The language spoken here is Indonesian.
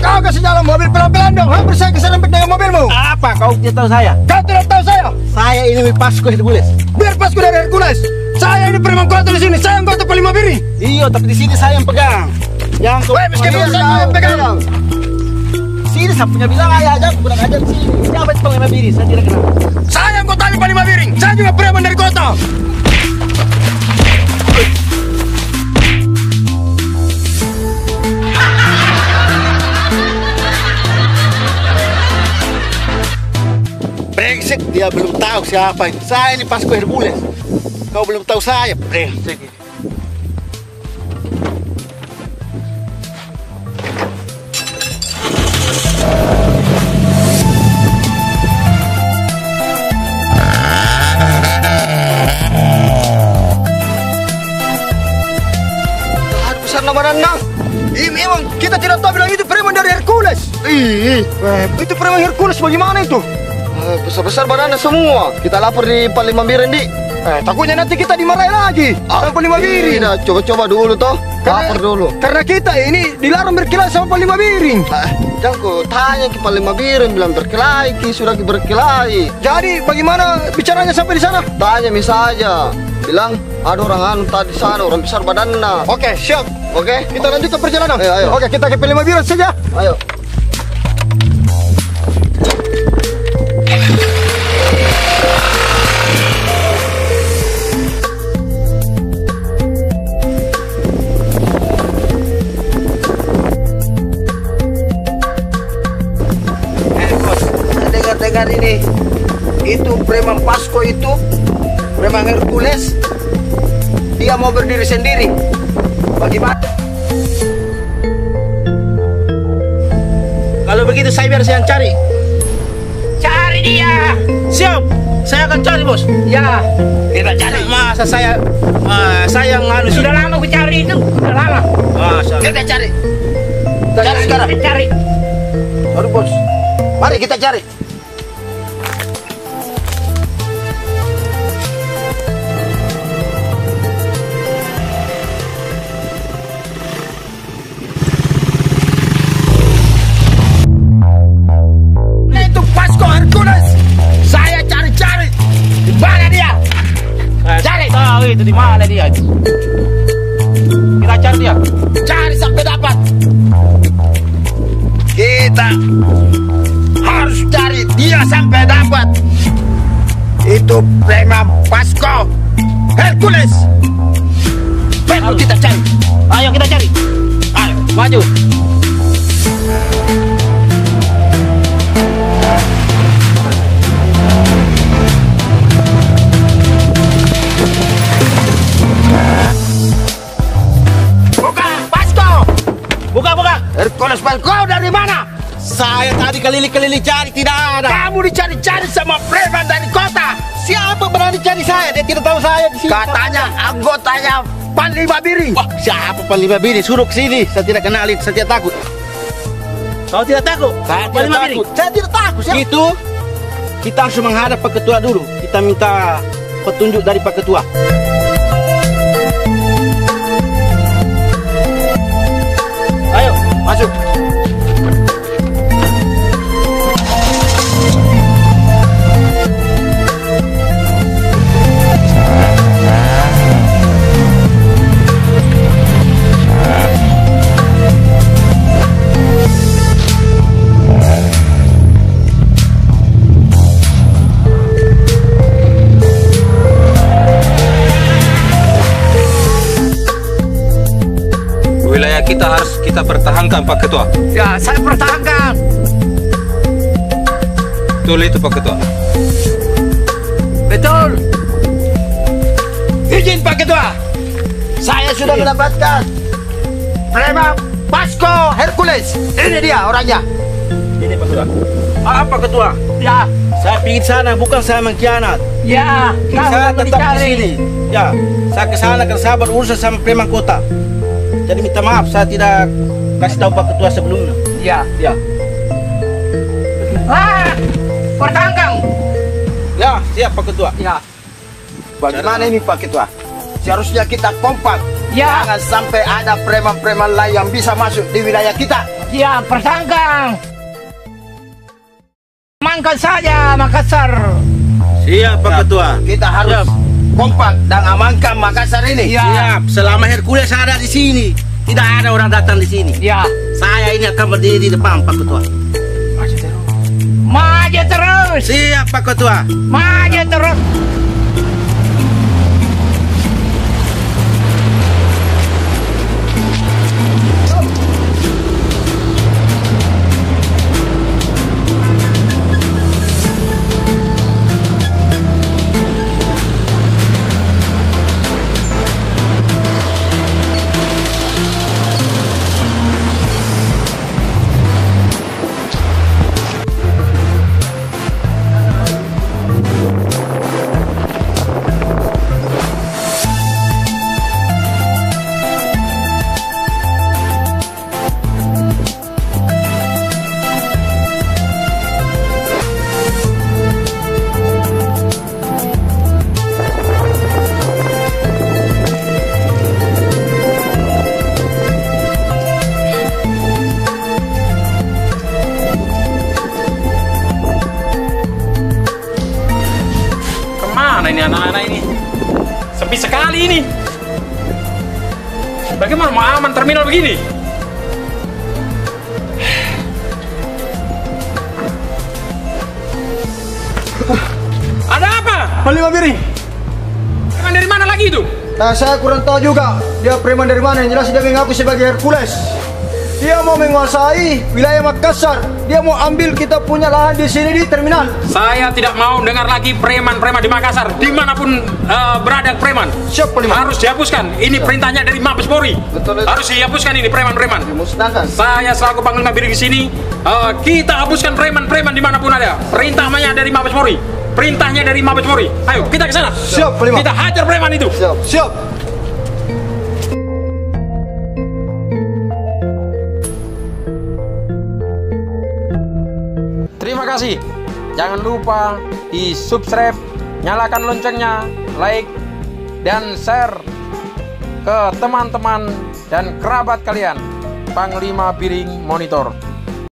Kau kasih jalan mobil pelan-pelan dong. Hampir saya keserempet dengan mobilmu. Apa kau tidak tahu saya? Kau tidak tahu saya? Saya ini Pasko Hercules. Biar pasku dari Hercules. Saya ini preman kota di sini. Saya anggota Panglima Biring. Iya, tapi di sini saya yang pegang. Yang Weh, meskipun saya yang pegang. Sini saya punya wilayah aja, aku kurang ajar di sini. Siapa itu Panglima Biring? Saya tidak kenal. Saya anggota Panglima Biring. Saya juga preman dari kota. Brengsek, dia belum tahu siapa ini. Saya ini Pasko Hercules. Kau belum tahu saya, brengsek. Besar nama Nang. Memang kita tidak tahu bilang itu preman dari Hercules. Itu preman Hercules bagaimana itu? Besar-besar badannya semua. Kita lapor di Panglima Biring, Di. Takutnya nanti kita dimarahin lagi. Panglima Biring. Coba-coba dulu toh. Lapor dulu. Karena kita ini dilarang berkelahi sama Panglima Biring. Jangan kau tanya ke Panglima Biring bilang berkelahi, sudah berkelahi. Jadi bagaimana bicaranya sampai di sana? Tanya misalnya. Bilang ada orang anu tadi sana, orang besar badannya. Oke, siap. Oke, kita lanjut ke perjalanan. Ayo. Oke, kita ke Panglima Biring saja. Ayo. Dengar ini, itu preman Pasko itu, preman Hercules, dia mau berdiri sendiri. Bagaimana? Kalau begitu saya biar saya cari. Cari dia. Siap. Saya akan cari, Bos. Ya, kita cari. Masa saya nganu Sudah lama aku cari itu. Sudah lama. Kita cari. Cari sekarang. Cari. Aduh, Bos. Mari kita cari. Itu Pasko Hercules. Saya cari-cari. Di mana dia? Cari. Tahu itu di mana dia? Kita cari dia. Cari sampai dapat. Kita harus cari dia sampai dapat. Itu preman Pasko Hercules. Perlu kita cari. Ayo kita cari. Ayo, maju. Buka, Pasko. Buka. Hercules, kau dari mana? Saya tadi keliling-keliling cari, tidak ada. Kamu dicari-cari sama preman dari kota. Siapa berani cari saya? Dia tidak tahu saya di sini. Katanya anggotanya Panglima Biring. Wah, siapa Panglima Biring? Suruh ke sini. Saya tidak kenalin, saya tidak takut. Kau tidak takut? Saya tidak Panglima takut. Biring? Saya tidak takut. Itu kita harus menghadap Pak Ketua dulu. Kita minta petunjuk dari Pak Ketua. Ayo, masuk. Wilayah kita harus kita pertahankan, Pak Ketua. Ya, saya pertahankan. Betul itu, Pak Ketua. Betul. Izin Pak Ketua. Saya sudah mendapatkan preman Pasko Hercules. Ini dia orangnya. Ini Pak Ketua. Apa Ketua? Ya. Saya pergi sana, bukan saya mengkhianat. Ya. Saya Kamu tetap di dicari. sini. Ya, saya ke sana karena saya berurusan sama preman kota. Jadi minta maaf, saya tidak kasih tahu Pak Ketua sebelumnya. Ya. Ya. Pertahankan. Ya, siap Pak Ketua. Ya. Bagaimana ini Pak Ketua? Seharusnya kita kompak. Ya. Jangan sampai ada preman-preman lain yang bisa masuk di wilayah kita. Siap, persangkang. Amankan saja Makassar. Siap Pak Ketua. Kita harus kompak dan amankan Makassar ini. Ya. Siap. Selama Hercules ada di sini, tidak ada orang datang di sini. Ya. Saya ini akan berdiri di depan Pak Ketua. Maju terus. Siap Pak Ketua. Maju terus. Ini anak-anak ini sepi sekali ini. Bagaimana mau aman terminal begini? Ada apa? Panglima Biring. Preman dari mana lagi itu? Nah, saya kurang tahu juga dia preman dari mana. Yang jelas dia mengaku sebagai Hercules. Dia mau menguasai wilayah Makassar. Dia mau ambil kita punya lahan di sini di terminal. Saya tidak mau dengar lagi preman-preman di Makassar. Dimanapun berada preman, Siap, Panglima. harus dihapuskan. Ini perintahnya dari Mabes Polri. Betul. Harus dihapuskan ini preman-preman. Dimusnahkan. Saya selaku Panglima Biring di sini, kita hapuskan preman-preman dimanapun ada. Perintahnya dari Mabes Polri. Perintahnya dari Mabes Polri. Ayo kita ke sana. Siap, Panglima. Kita hajar preman itu. Siap. Siap. Terima kasih. Jangan lupa di subscribe, nyalakan loncengnya, like, dan share ke teman-teman dan kerabat kalian. Panglima Biring Monitor.